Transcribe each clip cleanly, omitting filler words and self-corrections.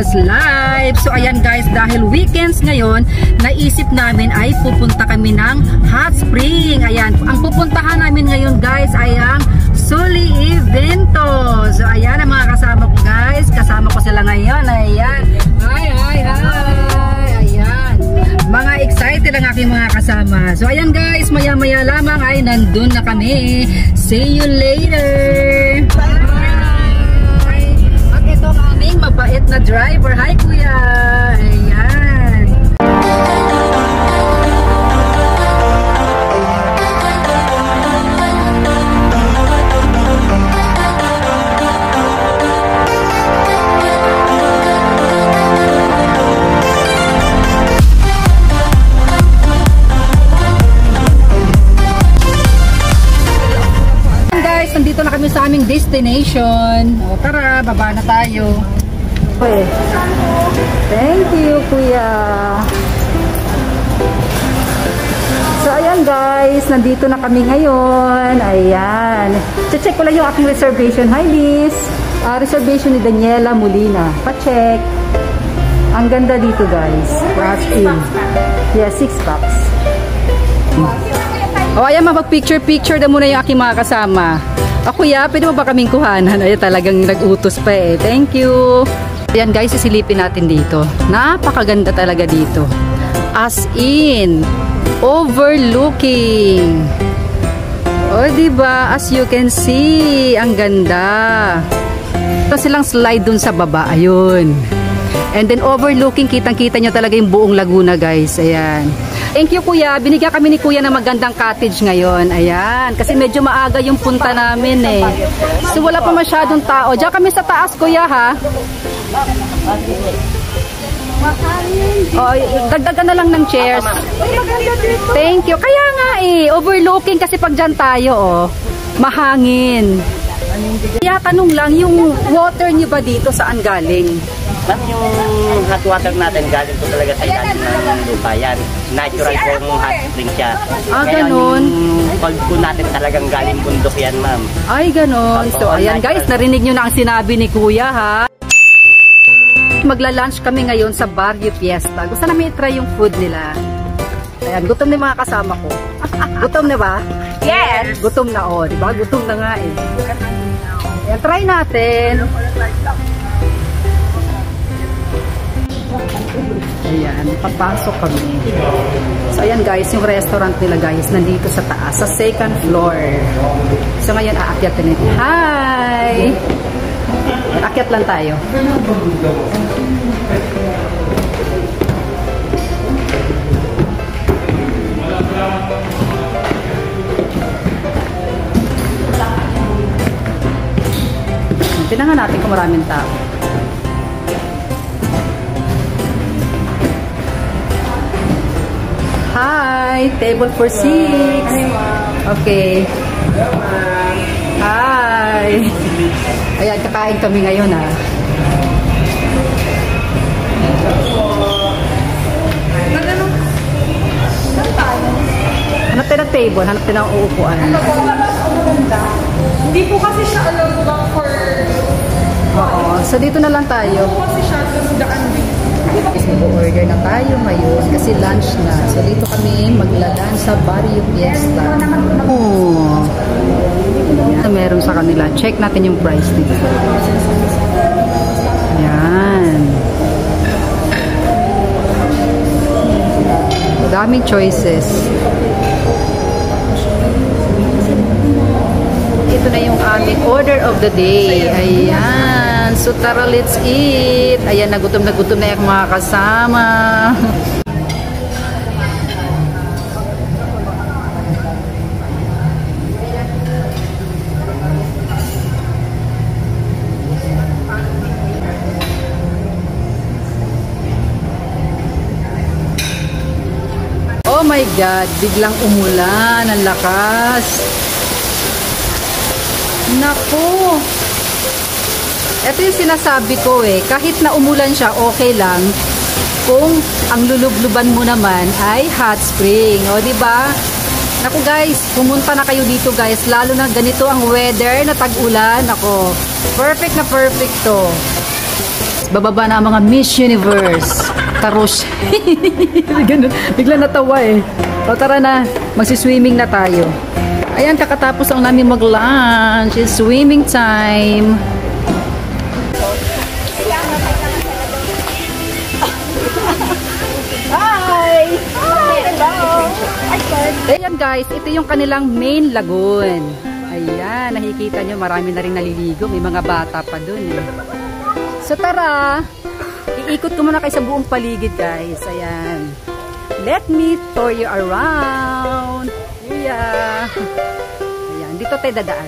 Daniela's Live. So ayan guys, dahil weekends ngayon, naisip namin ay pupunta kami ng hot spring. Ayan, ang pupuntahan namin ngayon guys ay ang Sol y Viento. So ayan ang mga kasama ko guys. Kasama ko sila ngayon. Ayan. Hi. Ayan. Mga excited ang aking mga kasama. So ayan guys, maya-maya lamang ay nandun na kami. See you later. Mabait na driver. Hi kuya. Ayan. Guys, nandito na kami sa aming destination. O tara, baba na tayo. Thank you, kuya. So, ayan guys, nandito na kami ngayon. Ayan. Check ko lang yung aking reservation. Hi, Liz. Reservation ni Daniela Molina. Pa-check. Ang ganda dito, guys. Last in. Yeah, 6 packs. Oh, ayan, mapag-picture na muna yung aking mga kasama. Kuya, pwede mo ba kaming kuhanan? Ay, talagang nag-utos pa eh. Thank you. Ayan guys, isilipin natin dito. Napakaganda talaga dito. As in, overlooking. O, diba? As you can see, ang ganda. Ito silang slide dun sa baba. Ayun. And then overlooking, kitang-kita nyo talaga yung buong Laguna guys. Ayan. Thank you kuya. Binigyan kami ni kuya ng magandang cottage ngayon. Ayan. Kasi medyo maaga yung punta namin eh. So wala pa masyadong tao. Diyan kami sa taas kuya ha. Oh, dagdagan na lang ng chairs. Thank you. Kaya nga eh, overlooking kasi pag dyan tayo oh, mahangin. Kaya tanong lang, yung water niyo ba dito saan galing? Yung hot water natin galing po talaga sa ilalim ng lupa yan. Natural po hot spring siya. Ganun. Yung cold po natin talagang galing bundok yan ma'am. Ay ganun. So ayan guys, narinig nyo na ang sinabi ni kuya ha. Magla-lunch kami ngayon sa Barrio Fiesta. Gusto namin i-try yung food nila. Ayan, gutom na yung mga kasama ko. Gutom na ba? Yes! Gutom na o, diba? Gutom na nga eh. Ayan, try natin. Ayan, papasok kami. So ayan guys, yung restaurant nila guys, nandito sa taas, sa second floor. So ngayon, aakyat din natin. Hi! Akyat lang tayo. Tingnan natin kung maraming tao. Hi! Table for 6. Okay. Hi! Ayan, kakain kami ngayon ha. Hanap tayo ng table, hanap tayo ng uupuan. Hindi po kasi siya alam lang for... Oo, so dito na lang tayo. Hindi po kasi siya daan din. Mag-order na tayo ngayon kasi lunch na. So dito kami magla-lunch sa Barrio Fiesta. Oh. Meron sa kanila. Check natin yung price dito. Yan. Daming choices. Ito na yung aming order of the day. Ayan. So tara, let's eat. Ayan, nagutom na yung mga kasama. Oh my God, biglang umulan. Ang lakas. Naku. Ito yung sinasabi ko eh. Kahit na umulan siya, okay lang. Kung ang lulubluban mo naman ay hot spring. O, diba? Naku guys, pumunta na kayo dito guys. Lalo na ganito ang weather na tag-ulan. Ako, perfect na perfect to. bababa na ang mga Miss Universe. Taros. Ganun. Bigla natawa eh. O tara na, magsiswimming na tayo. Ayan, kakatapos ang namin mag-lunch. It's swimming time. Hi! Hi! Hello! Ayan guys, ito yung kanilang main lagoon. Ayan, nakikita nyo, marami na rin naliligo. May mga bata pa dun eh. So tara, iikot ko muna kayo sa buong paligid guys. Ayan. Let me tour you around. Yeah. Ayan, dito tayo dadaan.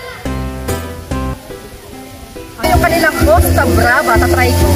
Ito yung kanilang Costa Brava. Tatry ko.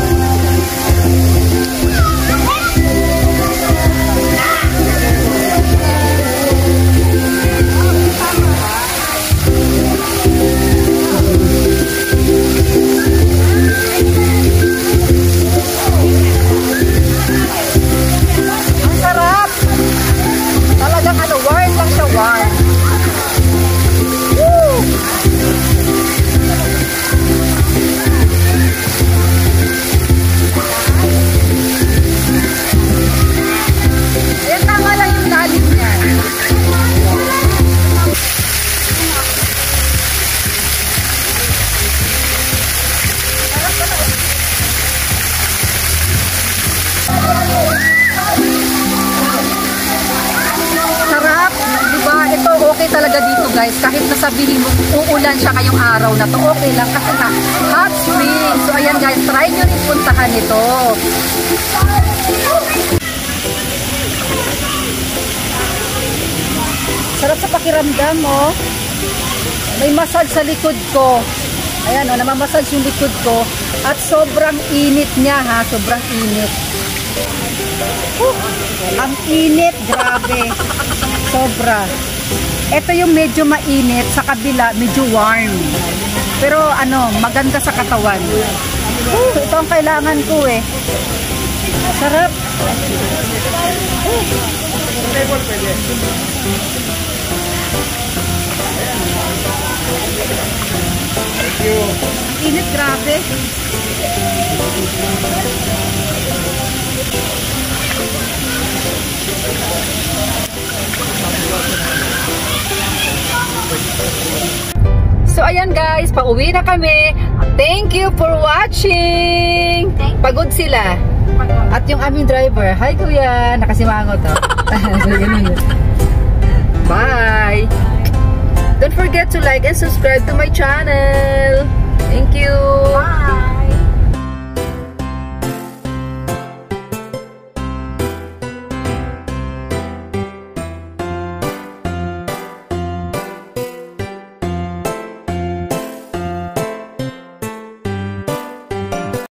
Talaga dito guys, kahit nasabihin mo uulan siya ngayong araw na to, okay lang kasi nga hot spring. So ayan guys, try nyo rin puntahan ito. Sarap sa pakiramdam oh. May massage sa likod ko. Ayan oh, namamassage yung likod ko at sobrang init niya ha, sobrang init. Ang init, grabe. Sobra. Ito yung medyo mainit, sa kabila medyo warm. Pero ano, maganda sa katawan. Ito ang kailangan ko eh. Sarap. Init, grabe. So ayan guys, pauwi na kami. Thank you for watching. Pagod sila. At yung aming driver, hi kuya, nakasimangot oh. Bye. Don't forget to like and subscribe to my channel. Thank you. Bye.